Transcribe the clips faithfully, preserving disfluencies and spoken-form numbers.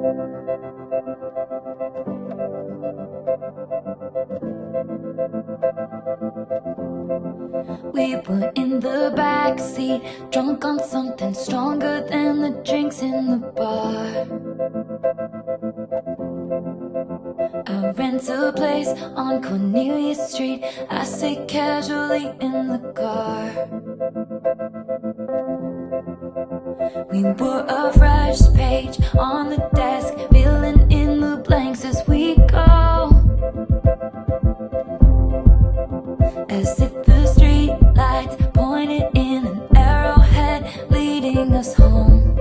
We were in the backseat, drunk on something stronger than the drinks in the bar. I rent a place on Cornelia Street. I sit casually in the car. We were a fresh page on the desk, filling in the blanks as we go, as if the street lights pointed in an arrowhead leading us home.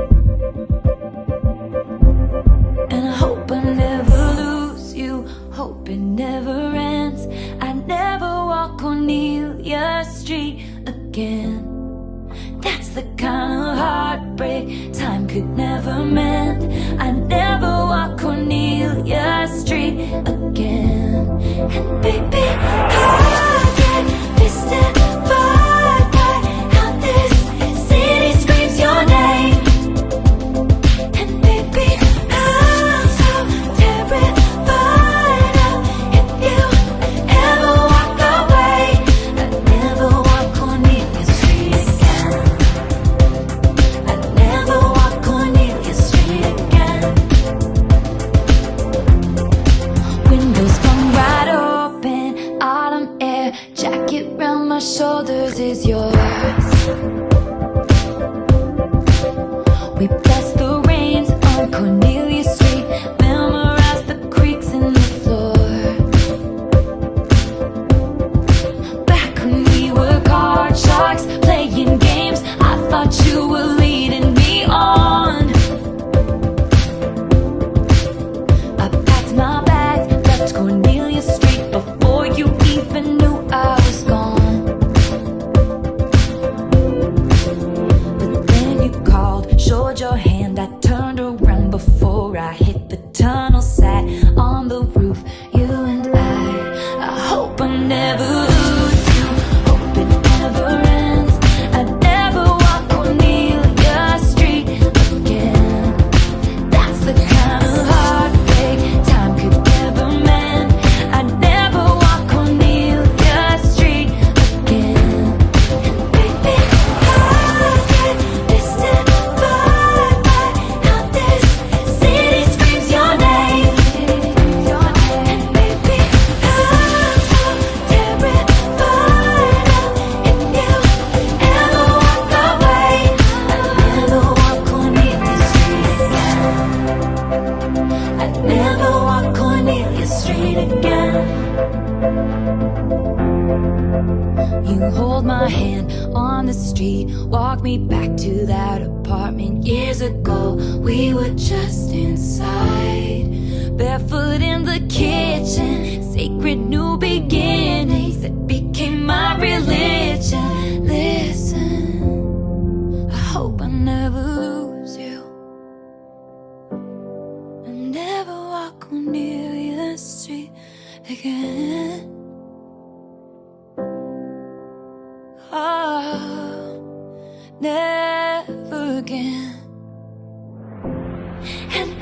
And I hope I never lose you, hope it never ends. I never walk Cornelia Street again. That's the kind of heartbreak time could never mend. I never walk Cornelia Street again. And baby, I get mystified by how this city screams your name. And baby, I'm so terrified of if you ever walk away. I'd never walk Cornelia Street again. I'd never walk Cornelia Street again. Windows come wide open, autumn air, jacket round my shoulders is yours. We bless the rains on Cornelia Street, memorize the creaks in the floor. Back when we were card sharks, playing games, I thought you were leading me on. I packed my bags, left Cornelia Street before you even knew I was gone. But then you called, showed your hand, I turned around before I hit the tunnel, sat on the roof, you and I. I hope I never lose you, hope it never ends. I never walk Cornelia Street again. That's the kind of heartbreak time could never mend. I never walk Cornelia Street again. And baby, I get mystified by how this city screams your name. And baby, I'm so terrified of if you ever walk away. I'd never walk Cornelia Street again. I'd never walk Cornelia Street again. You hold my hand on the street, walk me back to that apartment years ago. We were just inside, barefoot in the kitchen, sacred new beginnings that became my religion. Listen, I hope I never lose you, I never walk Cornelia Street again. Oh, never again. And